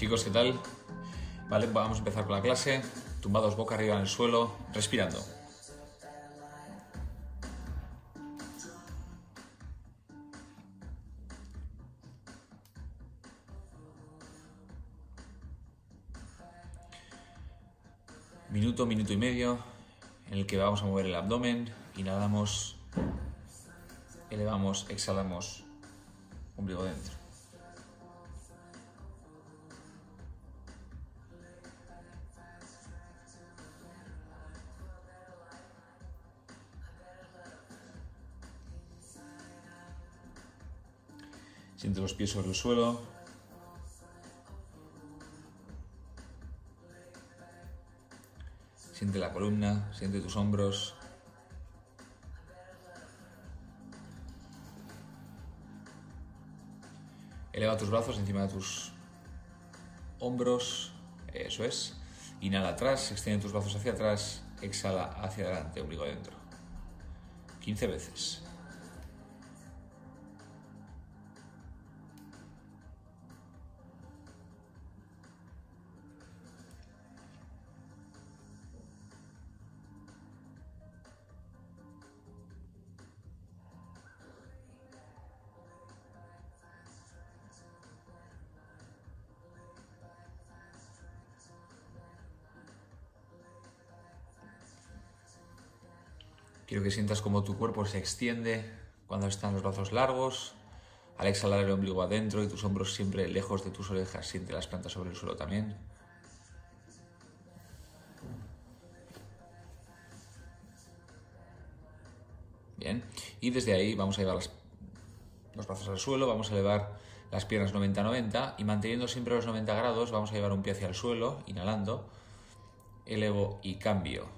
Chicos, ¿qué tal? Vale, vamos a empezar con la clase. Tumbados boca arriba en el suelo, respirando. Minuto, minuto y medio, en el que vamos a mover el abdomen. Inhalamos, elevamos, exhalamos, ombligo dentro. Siente los pies sobre el suelo. Siente la columna, siente tus hombros. Eleva tus brazos encima de tus hombros. Eso es. Inhala atrás, extiende tus brazos hacia atrás. Exhala hacia adelante, ombligo dentro. 15 veces. Quiero que sientas como tu cuerpo se extiende cuando están los brazos largos. Al exhalar el ombligo adentro y tus hombros siempre lejos de tus orejas. Siente las plantas sobre el suelo también. Bien. Y desde ahí vamos a llevar los brazos al suelo. Vamos a elevar las piernas 90-90 y manteniendo siempre los 90 grados vamos a llevar un pie hacia el suelo, inhalando. Elevo y cambio.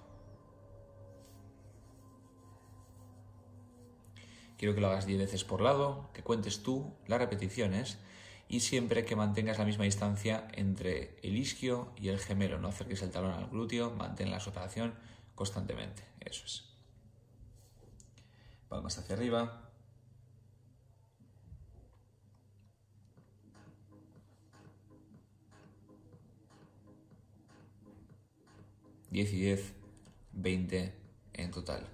Quiero que lo hagas 10 veces por lado, que cuentes tú las repeticiones y siempre que mantengas la misma distancia entre el isquio y el gemelo. No acerques el talón al glúteo, mantén la separación constantemente. Eso es. Palmas hacia arriba. ...10 y 10, 20 en total.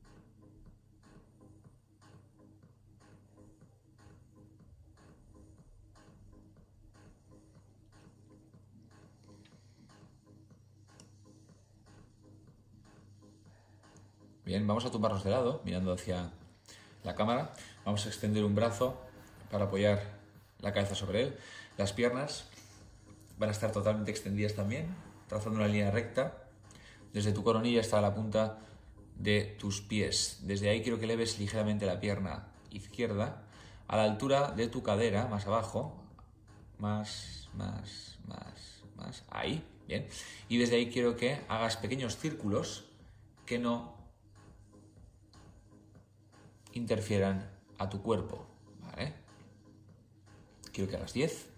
Bien, vamos a tumbarnos de lado, mirando hacia la cámara. Vamos a extender un brazo para apoyar la cabeza sobre él. Las piernas van a estar totalmente extendidas también, trazando una línea recta desde tu coronilla hasta la punta de tus pies. Desde ahí quiero que eleves ligeramente la pierna izquierda a la altura de tu cadera, más abajo. Más. Ahí, bien. Y desde ahí quiero que hagas pequeños círculos que no interfieran a tu cuerpo, ¿vale? Quiero que hagas 10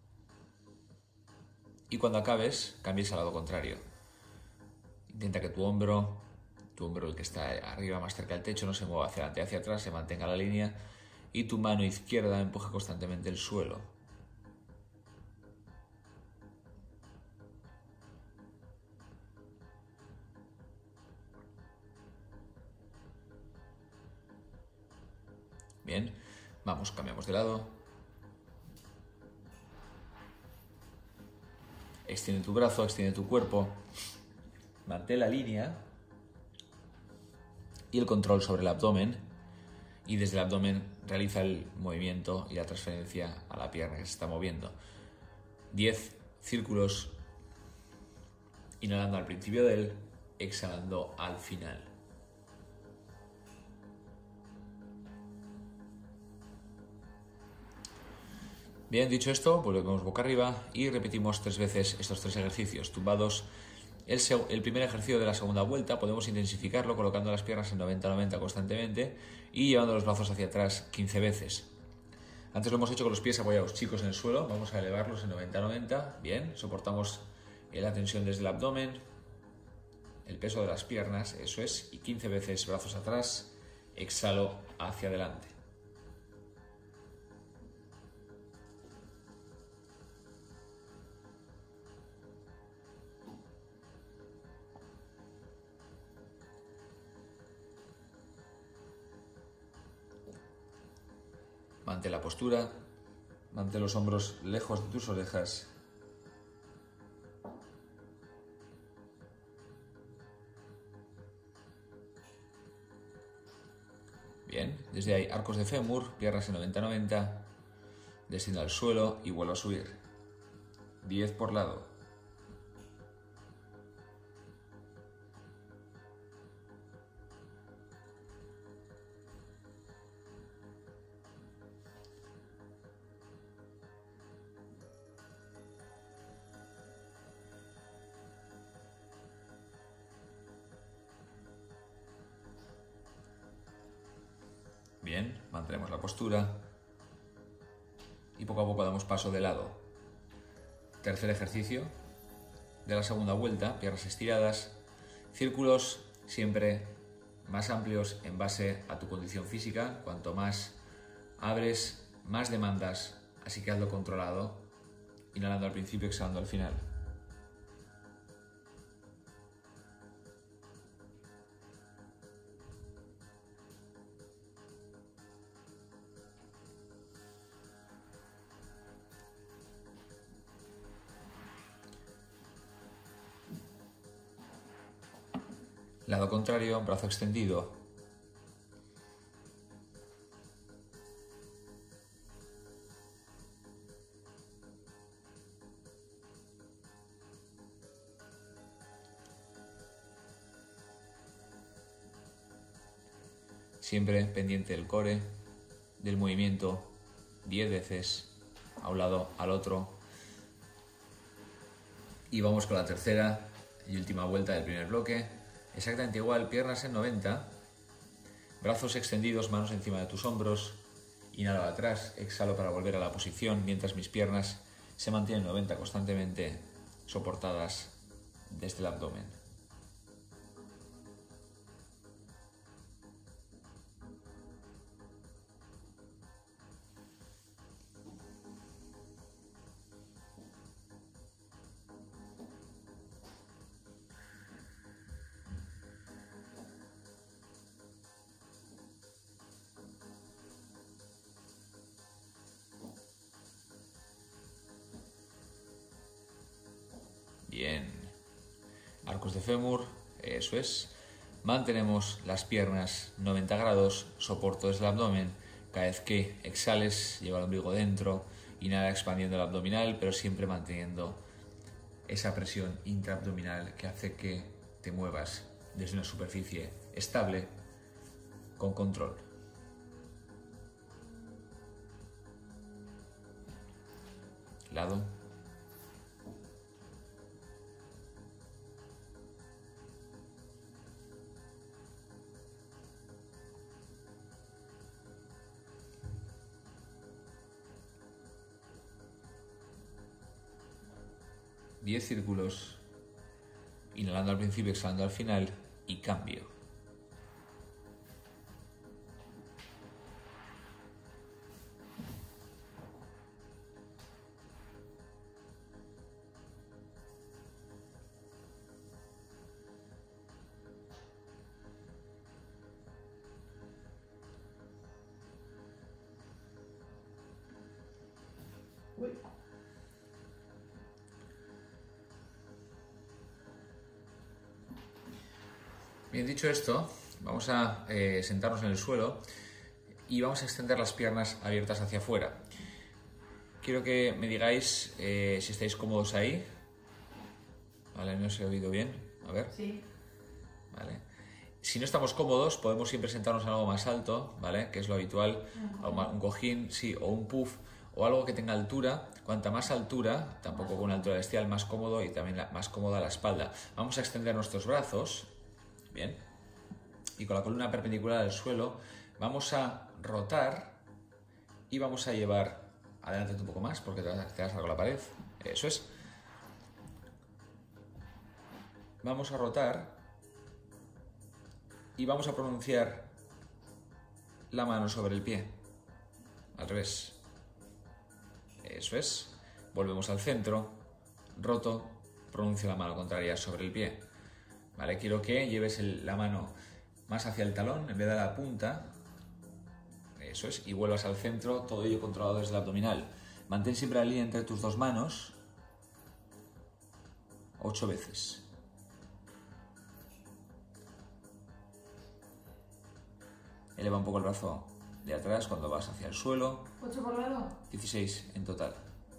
y cuando acabes cambies al lado contrario. Intenta que tu hombro, el que está arriba más cerca del techo, no se mueva hacia adelante, hacia atrás, se mantenga la línea y tu mano izquierda empuje constantemente el suelo. Bien, vamos, cambiamos de lado. Extiende tu brazo, extiende tu cuerpo. Mantén la línea y el control sobre el abdomen. Y desde el abdomen realiza el movimiento y la transferencia a la pierna que se está moviendo. 10 círculos, inhalando al principio de él, exhalando al final. Bien, dicho esto, volvemos boca arriba y repetimos 3 veces estos 3 ejercicios, tumbados. El primer ejercicio de la segunda vuelta podemos intensificarlo colocando las piernas en 90-90 constantemente y llevando los brazos hacia atrás 15 veces. Antes lo hemos hecho con los pies apoyados chicos en el suelo, vamos a elevarlos en 90-90, bien, soportamos la tensión desde el abdomen, el peso de las piernas, eso es, y 15 veces brazos atrás, exhalo hacia adelante. Mantén la postura, mantén los hombros lejos de tus orejas. Bien, desde ahí arcos de fémur, piernas en 90-90, desciendo al suelo y vuelvo a subir. 10 por lado. Bien, mantenemos la postura y poco a poco damos paso de lado. Tercer ejercicio de la segunda vuelta, piernas estiradas, círculos siempre más amplios en base a tu condición física. Cuanto más abres, más demandas, así que hazlo controlado, inhalando al principio, exhalando al final. Lado contrario, brazo extendido. Siempre pendiente del core, del movimiento, 10 veces, a un lado, al otro. Y vamos con la tercera y última vuelta del primer bloque. Exactamente igual, piernas en 90, brazos extendidos, manos encima de tus hombros, inhalo atrás, exhalo para volver a la posición, mientras mis piernas se mantienen en 90 constantemente soportadas desde el abdomen. Bien, arcos de fémur, eso es. Mantenemos las piernas 90 grados, soporto desde el abdomen. Cada vez que exhales, lleva el ombligo dentro, inhala expandiendo el abdominal, pero siempre manteniendo esa presión intraabdominal que hace que te muevas desde una superficie estable, con control. Lado. Diez círculos, inhalando al principio, exhalando al final y cambio. Bien, dicho esto, vamos a sentarnos en el suelo y vamos a extender las piernas abiertas hacia afuera. Quiero que me digáis si estáis cómodos ahí. Vale, no os he oído bien. A ver. Sí. Vale. Si no estamos cómodos, podemos siempre sentarnos en algo más alto, ¿vale? Que es lo habitual. Un cojín, sí, o un puff, o algo que tenga altura. Cuanta más altura, tampoco con una altura bestial, más cómodo y también más cómoda la espalda. Vamos a extender nuestros brazos. Bien. Y con la columna perpendicular al suelo vamos a rotar y vamos a llevar adelante un poco más porque te vas a con la pared. Eso es. Vamos a rotar y vamos a pronunciar la mano sobre el pie. Al revés. Eso es. Volvemos al centro. Roto. Pronuncio la mano contraria sobre el pie. Vale, quiero que lleves la mano más hacia el talón en vez de la punta. Eso es, y vuelvas al centro, todo ello controlado desde el abdominal. Mantén siempre la línea entre tus dos manos 8 veces. Eleva un poco el brazo de atrás cuando vas hacia el suelo. 8 por lado. 16 en total.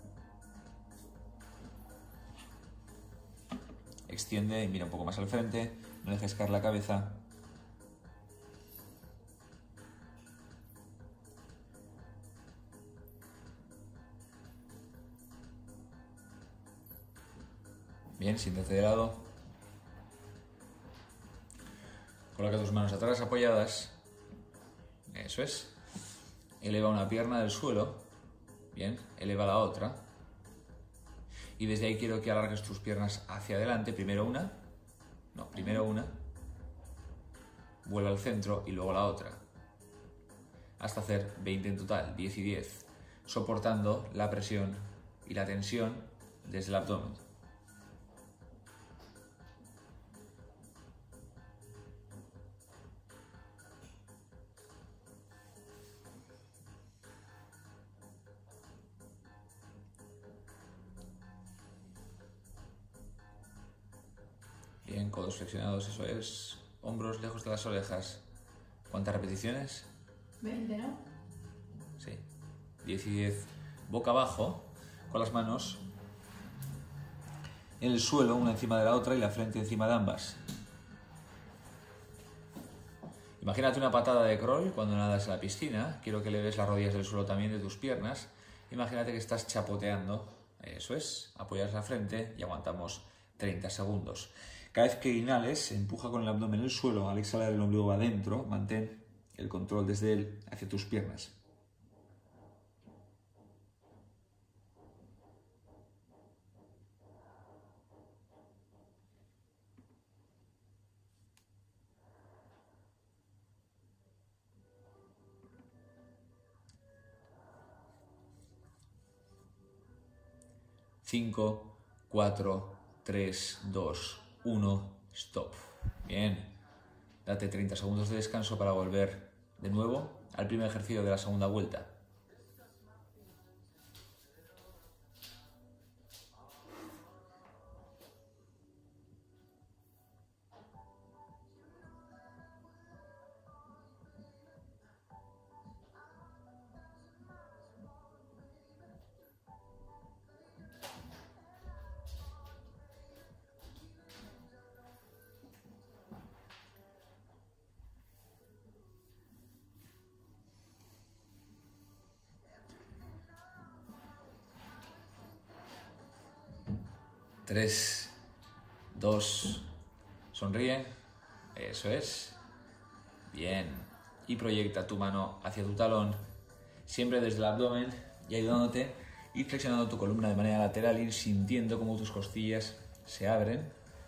Extiende y mira un poco más al frente. No dejes caer la cabeza. Bien, siéntate de lado. Coloca tus manos atrás apoyadas. Eso es. Eleva una pierna del suelo. Bien, eleva la otra. Y desde ahí quiero que alargues tus piernas hacia adelante. Primero una. No, primero una. Vuelve al centro y luego la otra. Hasta hacer 20 en total, 10 y 10. Soportando la presión y la tensión desde el abdomen. Bien, codos flexionados, eso es. Hombros lejos de las orejas. ¿Cuántas repeticiones? 20, ¿no? Sí. 10 y 10. Boca abajo, con las manos en el suelo, una encima de la otra y la frente encima de ambas. Imagínate una patada de crawl cuando nadas en la piscina. Quiero que le des las rodillas del suelo también de tus piernas. Imagínate que estás chapoteando. Eso es. Apoyas la frente y aguantamos 30 segundos. Cada vez que inhales, empuja con el abdomen el suelo. Al exhalar, el ombligo va adentro. Mantén el control desde él hacia tus piernas. Cinco, 4, 3, 2, 1, stop. Bien. Date 30 segundos de descanso para volver de nuevo al primer ejercicio de la segunda vuelta. Tres, 2, sonríe, eso es, bien, y proyecta tu mano hacia tu talón, siempre desde el abdomen y ayudándote, ir flexionando tu columna de manera lateral, ir sintiendo cómo tus costillas se abren.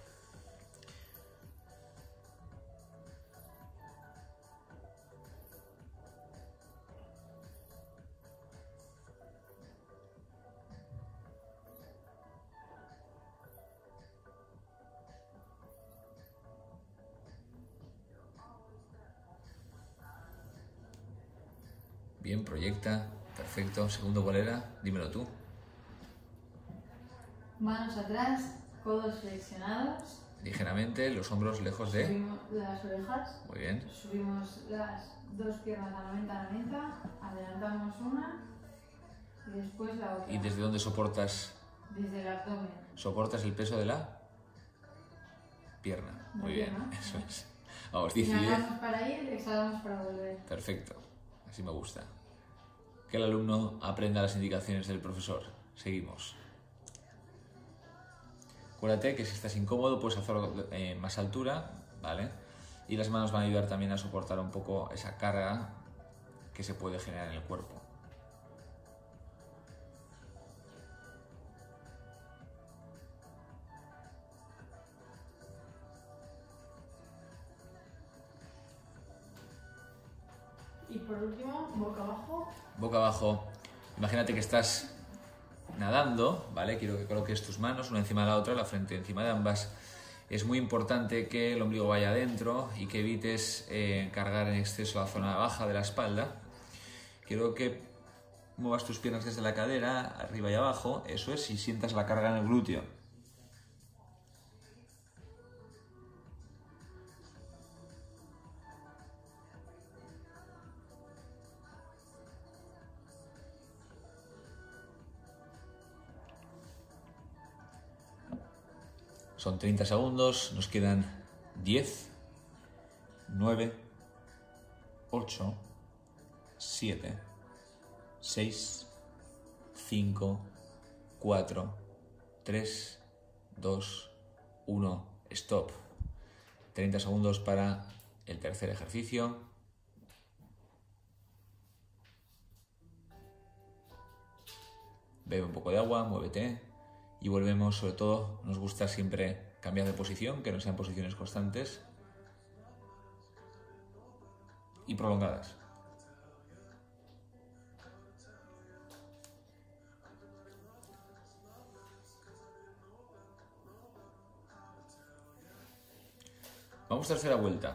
Bien, proyecta. Perfecto. Segundo, ¿cuál era? Dímelo tú. Manos atrás, codos flexionados. Ligeramente, los hombros lejos de... Subimos las orejas. Muy bien. Subimos las dos piernas a 90-90. Adelantamos una y después la otra. ¿Y desde dónde soportas? Desde el abdomen. ¿Soportas el peso de la pierna? Muy bien, ¿no? eso es. Vamos, 10 y 10. Inhalamos para ir, exhalamos para volver. Perfecto. Así me gusta. Que el alumno aprenda las indicaciones del profesor. Seguimos. Acuérdate que si estás incómodo puedes hacerlo en más altura, ¿vale? Y las manos van a ayudar también a soportar un poco esa carga que se puede generar en el cuerpo. Y por último, boca abajo. Boca abajo. Imagínate que estás nadando, ¿vale? Quiero que coloques tus manos una encima de la otra, la frente encima de ambas. Es muy importante que el ombligo vaya adentro y que evites cargar en exceso la zona baja de la espalda. Quiero que muevas tus piernas desde la cadera, arriba y abajo, eso es, y sientas la carga en el glúteo. Son 30 segundos, nos quedan 10, 9, 8, 7, 6, 5, 4, 3, 2, 1, stop. 30 segundos para el tercer ejercicio. Bebe un poco de agua, muévete y volvemos. Sobre todo nos gusta siempre cambiar de posición, que no sean posiciones constantes y prolongadas. Vamos, tercera vuelta.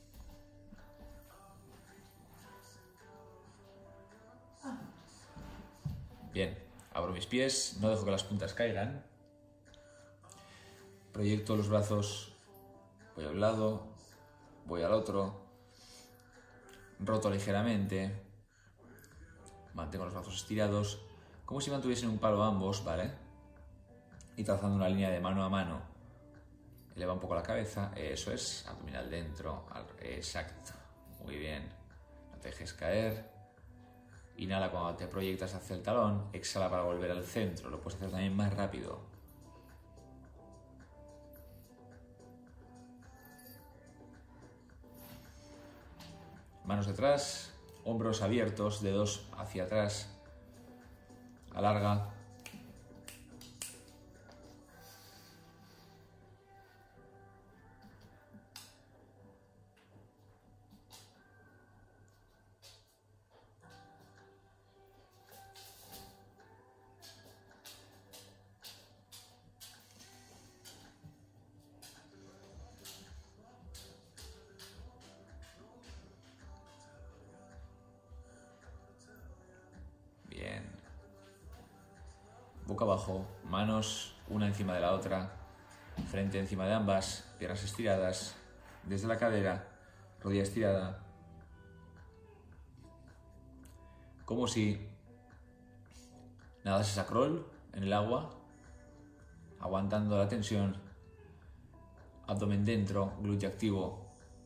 Bien, abro mis pies, no dejo que las puntas caigan. Proyecto los brazos, voy a un lado, voy al otro. Roto ligeramente. Mantengo los brazos estirados, como si mantuviesen un palo ambos, ¿vale? Y trazando una línea de mano a mano. Eleva un poco la cabeza, eso es, abdominal dentro, exacto, muy bien. No te dejes caer. Inhala cuando te proyectas hacia el talón, exhala para volver al centro, lo puedes hacer también más rápido. Manos detrás, hombros abiertos, dedos hacia atrás, alarga. Boca abajo, manos una encima de la otra, frente encima de ambas, piernas estiradas, desde la cadera, rodilla estirada. Como si nadases a crawl en el agua, aguantando la tensión, abdomen dentro, glúteo activo.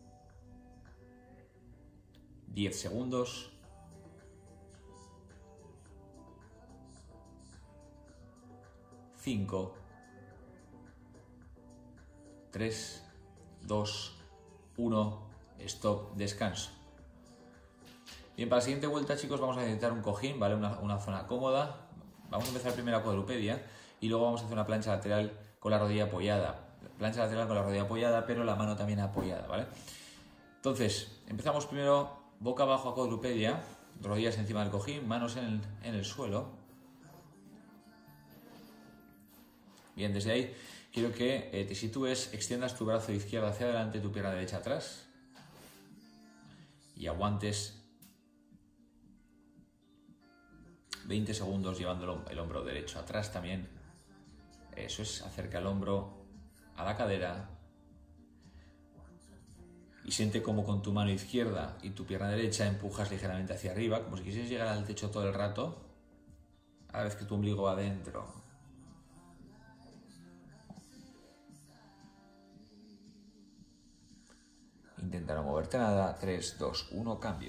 10 segundos. 5, 3, 2, 1, stop, descanso. Bien, para la siguiente vuelta, chicos, vamos a necesitar un cojín, ¿vale? Una zona cómoda. Vamos a empezar primero a cuadrupedia y luego vamos a hacer una plancha lateral con la rodilla apoyada. Plancha lateral con la rodilla apoyada, pero la mano también apoyada, ¿vale? Entonces, empezamos primero boca abajo a cuadrupedia, rodillas encima del cojín, manos en el suelo. Bien, desde ahí quiero que te sitúes, extiendas tu brazo izquierdo hacia adelante, tu pierna derecha atrás y aguantes 20 segundos llevando el hombro derecho atrás también. Eso es, acerca el hombro a la cadera y siente como con tu mano izquierda y tu pierna derecha empujas ligeramente hacia arriba, como si quisieras llegar al techo todo el rato, a la vez que tu ombligo va adentro. Intenta no moverte nada. 3, 2, 1, cambio.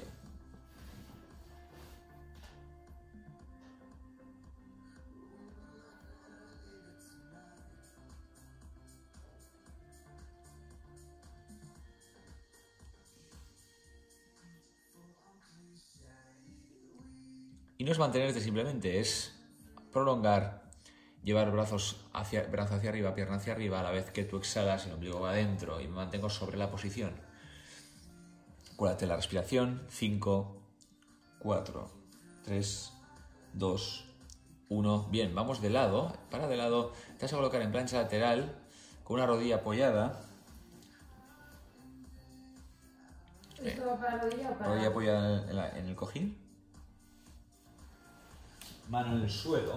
Y no es mantenerte simplemente, es prolongar, llevar brazo hacia arriba, pierna hacia arriba, a la vez que tú exhalas, el ombligo va adentro y me mantengo sobre la posición. Acuérdate la respiración. 5, 4, 3, 2, 1. Bien, vamos de lado. Para de lado, te vas a colocar en plancha lateral con una rodilla apoyada. ¿Esto va para la rodilla o para...? Rodilla apoyada en el cojín. Mano en el suelo.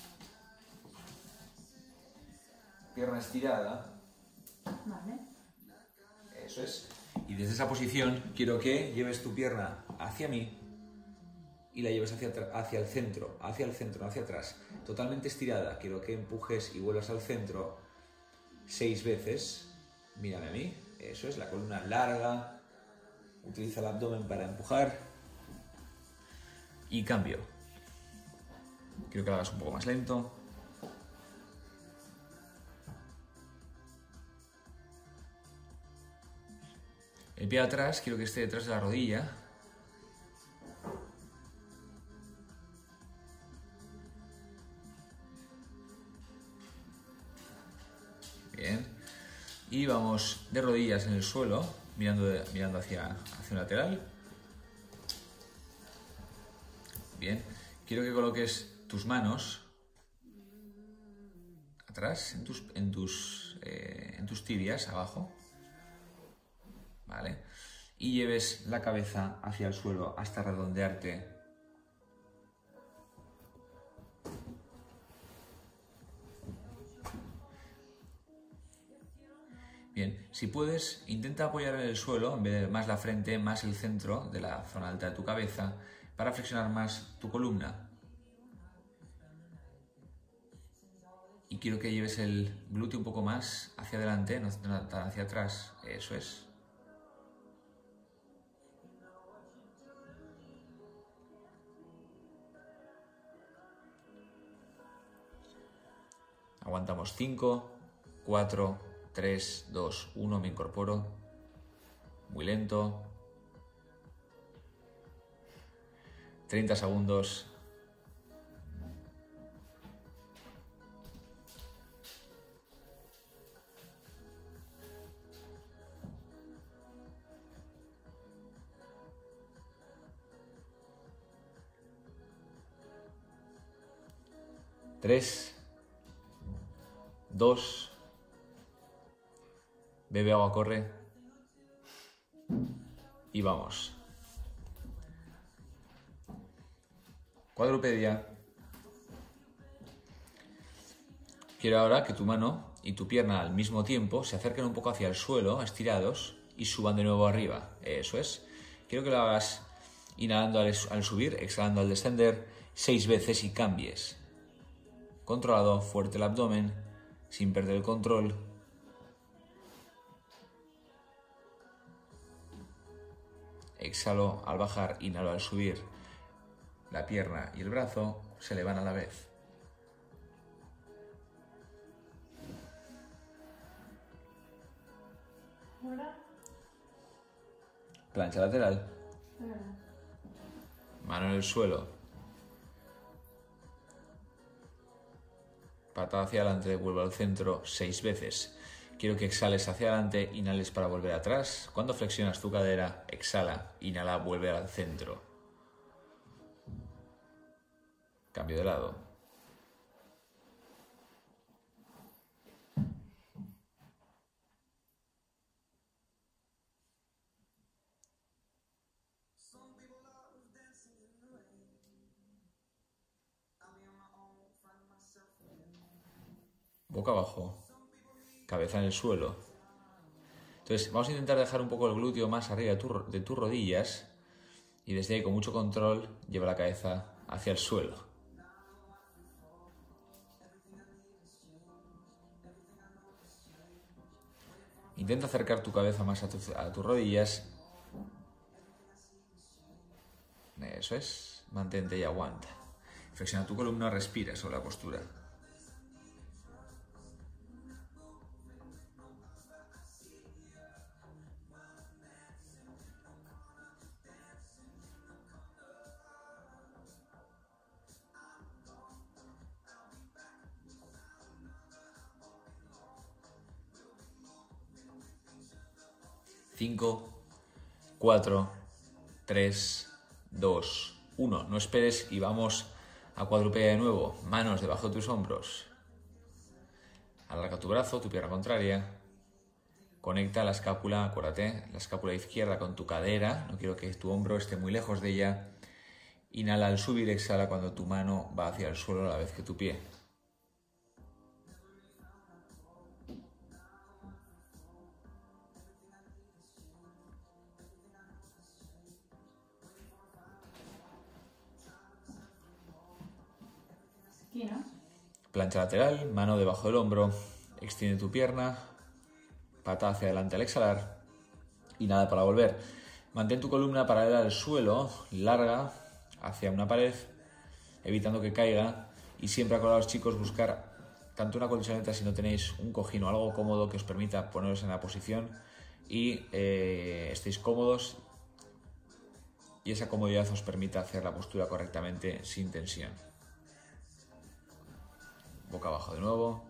Pierna estirada. Vale. Eso es. Y desde esa posición quiero que lleves tu pierna hacia mí y la lleves hacia el centro, no hacia atrás. Totalmente estirada. Quiero que empujes y vuelvas al centro 6 veces. Mírame a mí. Eso es, la columna larga. Utiliza el abdomen para empujar. Y cambio. Quiero que lo hagas un poco más lento. El pie atrás, quiero que esté detrás de la rodilla. Bien. Y vamos de rodillas en el suelo, mirando hacia un lateral. Bien. Quiero que coloques tus manos atrás, en tus tibias, abajo. ¿Vale? Y lleves la cabeza hacia el suelo hasta redondearte. Bien, si puedes, intenta apoyar en el suelo, en vez de más la frente, más el centro de la zona alta de tu cabeza, para flexionar más tu columna. Y quiero que lleves el glúteo un poco más hacia adelante, no tan hacia atrás. Eso es. Aguantamos 5, 4, 3, 2, 1, me incorporo. Muy lento. 30 segundos. Tres, 2, bebe agua, corre y vamos. Cuadrupedia. Quiero ahora que tu mano y tu pierna al mismo tiempo se acerquen un poco hacia el suelo, estirados, y suban de nuevo arriba. Eso es. Quiero que lo hagas inhalando al subir, exhalando al descender, 6 veces y cambies. Controlado, fuerte el abdomen, sin perder el control. Exhalo al bajar, inhalo al subir. La pierna y el brazo se elevan a la vez. ¿Ahora? Plancha lateral. Mano en el suelo. Patada hacia adelante, vuelvo al centro 6 veces. Quiero que exhales hacia adelante, inhales para volver atrás. Cuando flexionas tu cadera, exhala, inhala, vuelve al centro. Cambio de lado. Boca abajo, cabeza en el suelo. Entonces vamos a intentar dejar un poco el glúteo más arriba de tus rodillas y desde ahí con mucho control lleva la cabeza hacia el suelo. Intenta acercar tu cabeza más a tus rodillas. Eso es, mantente y aguanta. Flexiona tu columna, respira sobre la postura. Cinco, 4, 3, 2, 1. No esperes y vamos a cuadrupedia de nuevo. Manos debajo de tus hombros. Alarga tu brazo, tu pierna contraria. Conecta la escápula, acuérdate, la escápula izquierda con tu cadera. No quiero que tu hombro esté muy lejos de ella. Inhala al subir, exhala cuando tu mano va hacia el suelo a la vez que tu pie. Esquinas. Plancha lateral, mano debajo del hombro, extiende tu pierna, pata hacia adelante al exhalar, inhala para volver. Mantén tu columna paralela al suelo, larga hacia una pared, evitando que caiga, y siempre acordaos, chicos, buscar tanto una colchoneta si no tenéis un cojín o algo cómodo que os permita poneros en la posición y estéis cómodos y esa comodidad os permita hacer la postura correctamente sin tensión. Boca abajo de nuevo.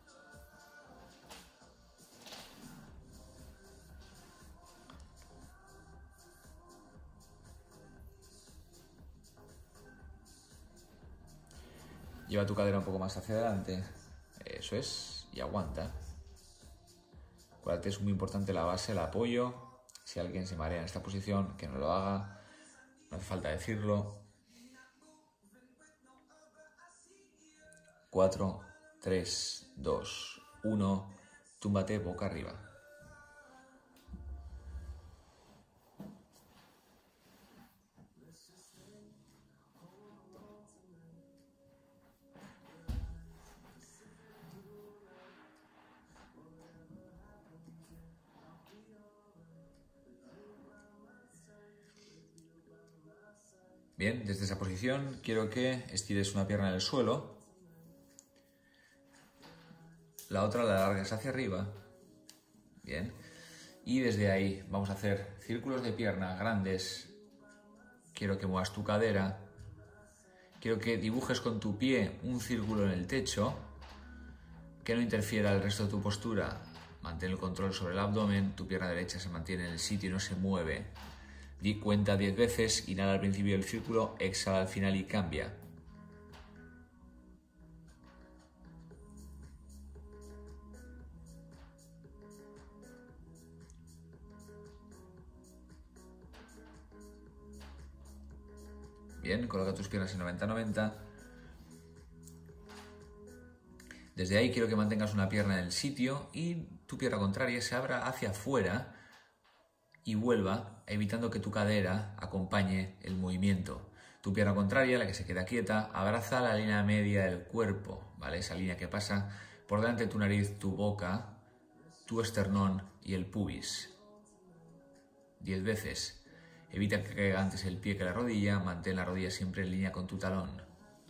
Lleva tu cadera un poco más hacia adelante. Eso es. Y aguanta. Acuérdate, es muy importante la base, el apoyo. Si alguien se marea en esta posición, que no lo haga. No hace falta decirlo. 4, 3, 2, 1. Túmbate boca arriba. Bien, desde esa posición quiero que estires una pierna en el suelo, la otra la largues hacia arriba. Bien, y desde ahí vamos a hacer círculos de pierna grandes. Quiero que muevas tu cadera, quiero que dibujes con tu pie un círculo en el techo, que no interfiera el resto de tu postura. Mantén el control sobre el abdomen, tu pierna derecha se mantiene en el sitio y no se mueve. Di cuenta 10 veces, inhala al principio del círculo, exhala al final y cambia. Bien, coloca tus piernas en 90-90. Desde ahí quiero que mantengas una pierna en el sitio y tu pierna contraria se abra hacia afuera y vuelva, evitando que tu cadera acompañe el movimiento. Tu pierna contraria, la que se queda quieta, abraza la línea media del cuerpo, ¿vale? Esa línea que pasa por delante de tu nariz, tu boca, tu esternón y el pubis. 10 veces. Evita que caiga antes el pie que la rodilla, mantén la rodilla siempre en línea con tu talón.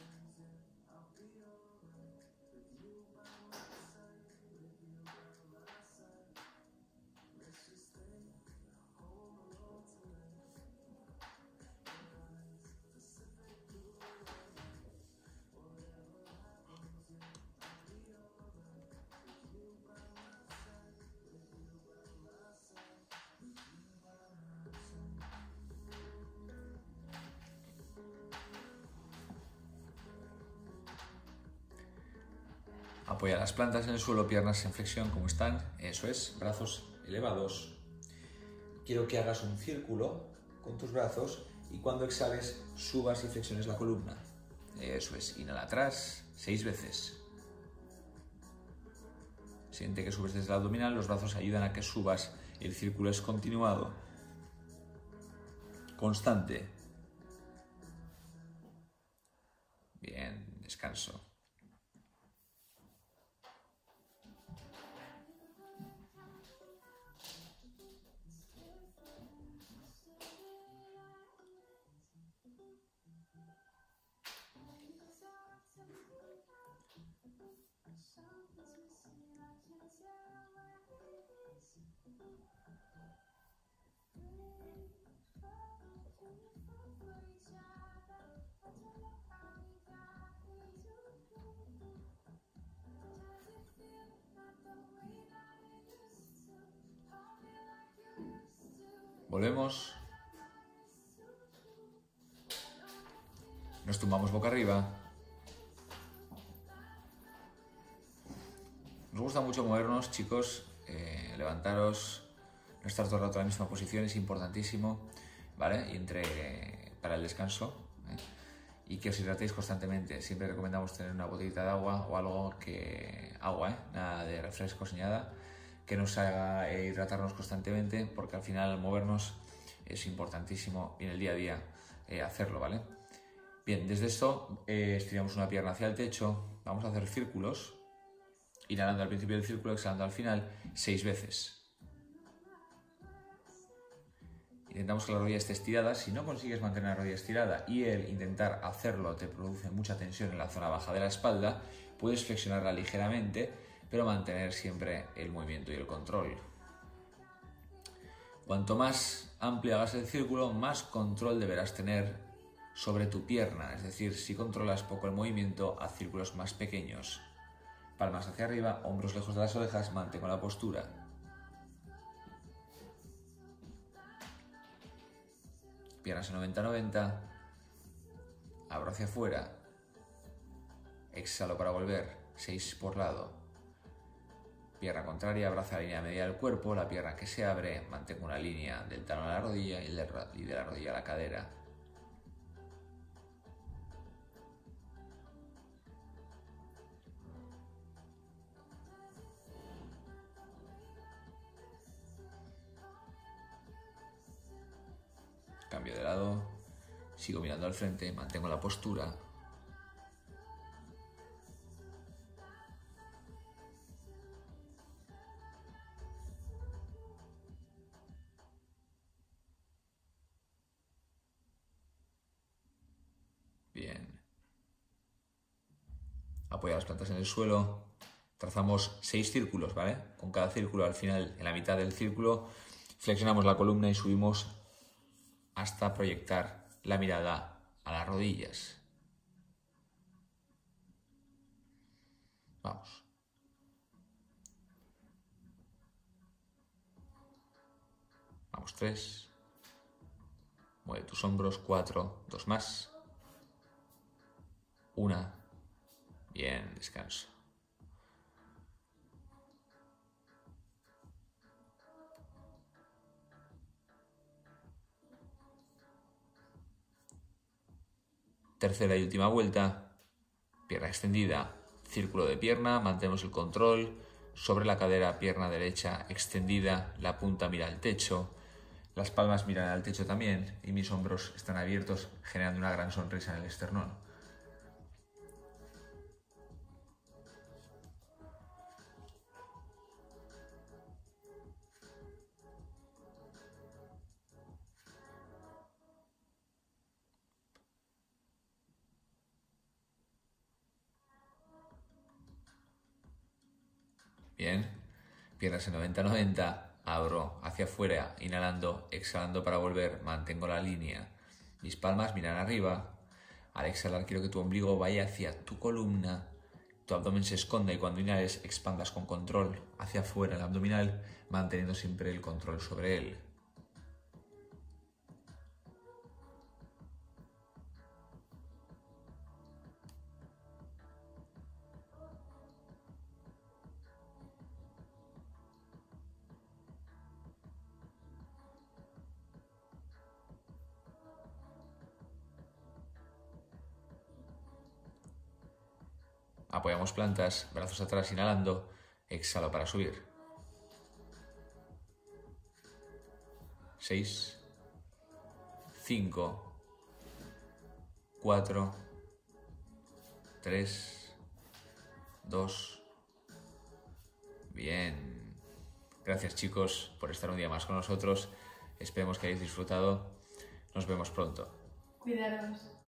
Apoya las plantas en el suelo, piernas en flexión como están, eso es, brazos elevados. Quiero que hagas un círculo con tus brazos y cuando exhales subas y flexiones la columna. Eso es, inhala atrás 6 veces. Siente que subes desde el abdominal, los brazos ayudan a que subas, el círculo es continuado, constante. Bien, descanso. Volvemos. Nos tumbamos boca arriba. Nos gusta mucho movernos, chicos. Levantaros. No estar todo el rato en la misma posición es importantísimo, ¿vale? Y para el descanso, Y que os hidratéis constantemente. Siempre recomendamos tener una botellita de agua o algo que... nada de refrescos ni nada, que nos haga hidratarnos constantemente, porque al final al movernos es importantísimo y en el día a día hacerlo, ¿vale? Bien, desde esto estiramos una pierna hacia el techo, vamos a hacer círculos, inhalando al principio del círculo, exhalando al final, 6 veces. Intentamos que la rodilla esté estirada. Si no consigues mantener la rodilla estirada y el intentar hacerlo te produce mucha tensión en la zona baja de la espalda, puedes flexionarla ligeramente, pero mantener siempre el movimiento y el control. Cuanto más amplio hagas el círculo, más control deberás tener sobre tu pierna. Es decir, si controlas poco el movimiento, haz círculos más pequeños. Palmas hacia arriba, hombros lejos de las orejas, mantén la postura. Piernas en 90-90, abro hacia afuera, exhalo para volver, 6 por lado. Pierna contraria, abraza la línea media del cuerpo, la pierna que se abre, mantengo una línea del talón a la rodilla y de la rodilla a la cadera. Cambio de lado, sigo mirando al frente, mantengo la postura. Bien. Apoya las plantas en el suelo. Trazamos 6 círculos, ¿vale? Con cada círculo al final, en la mitad del círculo, flexionamos la columna y subimos hasta proyectar la mirada a las rodillas. Vamos. Vamos, 3. Mueve tus hombros, 4. 2 más. 1. Bien, descanso. Tercera y última vuelta, pierna extendida, círculo de pierna, mantenemos el control sobre la cadera, pierna derecha extendida, la punta mira al techo, las palmas miran al techo también y mis hombros están abiertos, generando una gran sonrisa en el esternón. Bien, piernas en 90-90, abro hacia afuera, inhalando, exhalando para volver, mantengo la línea. Mis palmas miran arriba. Al exhalar quiero que tu ombligo vaya hacia tu columna, tu abdomen se esconda y cuando inhales expandas con control hacia afuera el abdominal, manteniendo siempre el control sobre él. Apoyamos plantas, brazos atrás, inhalando, exhalo para subir. 6, 5, 4, 3, 2. Bien. Gracias chicos por estar un día más con nosotros. Esperemos que hayáis disfrutado. Nos vemos pronto. Cuidaros.